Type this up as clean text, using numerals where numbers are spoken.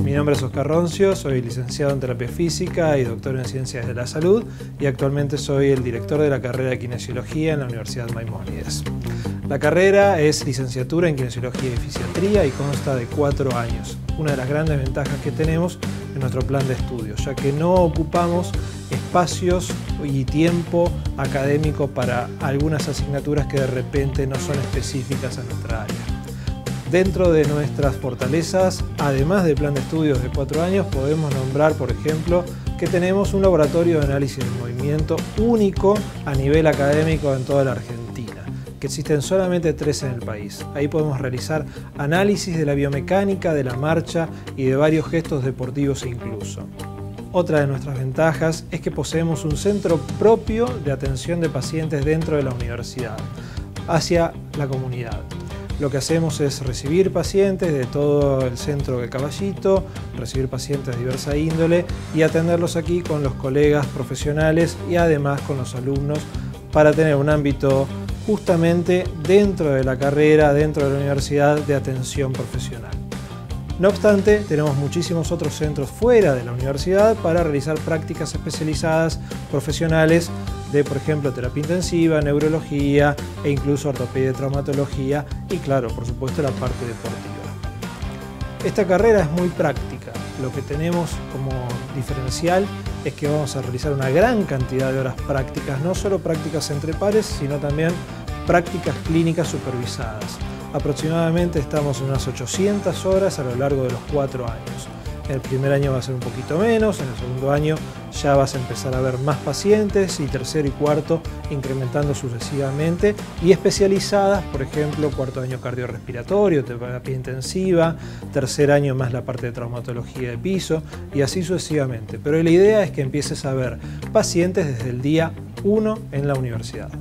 Mi nombre es Oscar Roncio, soy licenciado en Terapia Física y doctor en Ciencias de la Salud y actualmente soy el director de la carrera de Kinesiología en la Universidad Maimónides. La carrera es licenciatura en Kinesiología y Fisiatría y consta de 4 años. Una de las grandes ventajas que tenemos en nuestro plan de estudios, ya que no ocupamos espacios y tiempo académico para algunas asignaturas que de repente no son específicas a nuestra área. Dentro de nuestras fortalezas, además del plan de estudios de 4 años, podemos nombrar, por ejemplo, que tenemos un laboratorio de análisis del movimiento único a nivel académico en toda la Argentina, que existen solamente 3 en el país. Ahí podemos realizar análisis de la biomecánica, de la marcha y de varios gestos deportivos incluso. Otra de nuestras ventajas es que poseemos un centro propio de atención de pacientes dentro de la universidad, hacia la comunidad. Lo que hacemos es recibir pacientes de todo el centro del Caballito, recibir pacientes de diversa índole y atenderlos aquí con los colegas profesionales y además con los alumnos para tener un ámbito justamente dentro de la carrera, dentro de la universidad de atención profesional. No obstante, tenemos muchísimos otros centros fuera de la universidad para realizar prácticas especializadas profesionales de, por ejemplo, terapia intensiva, neurología e incluso ortopedia y traumatología y, claro, por supuesto, la parte deportiva. Esta carrera es muy práctica. Lo que tenemos como diferencial es que vamos a realizar una gran cantidad de horas prácticas, no solo prácticas entre pares, sino también prácticas clínicas supervisadas. Aproximadamente estamos en unas 800 horas a lo largo de los 4 años. En el primer año va a ser un poquito menos, en el segundo año ya vas a empezar a ver más pacientes y tercero y cuarto incrementando sucesivamente y especializadas, por ejemplo, cuarto año cardiorrespiratorio, terapia intensiva, tercer año más la parte de traumatología de piso y así sucesivamente. Pero la idea es que empieces a ver pacientes desde el día 1 en la universidad.